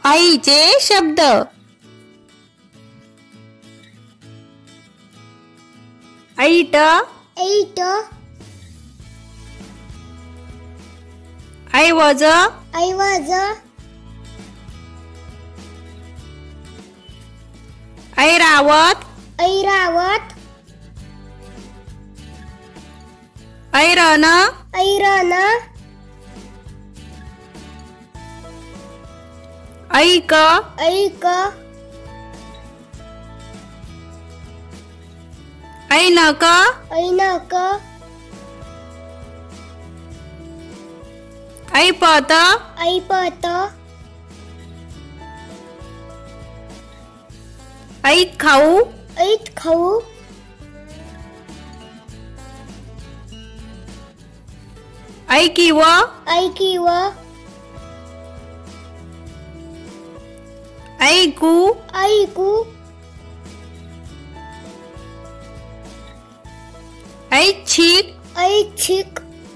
आईचे शब्द. Eight eight ऐवज ऐवज ऐरावत ऐरावत ऐरन ऐरन ऐक ऐक ऐनक ऐनक ऐपत ऐपत ऐत खाऊ ऐत खाऊ ऐकिव ऐकिव ऐकू ऐकू ऐच्छिक ऐच्छिक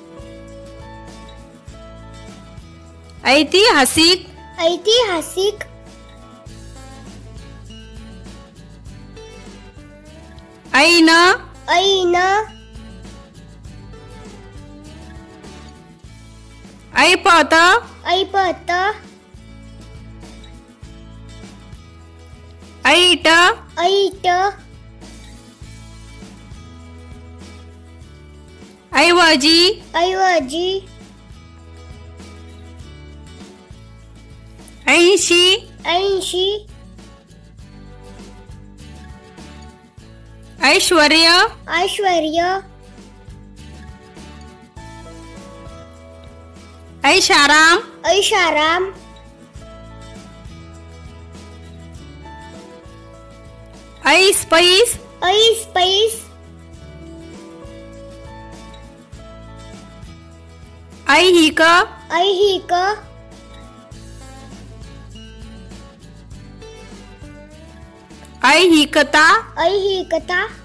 ऐतिहासिक ऐतिहासिक ऐन ऐन ऐपत ऐपत ऐट ऐट ऐवजी ऐवजी ऐंशी ऐंशी ऐश्वर्य ऐश्वर्य ऐशाराम ऐशाराम ऐसपैस ऐसपैस ऐहिक ऐहिक ऐहिकता ऐहिकता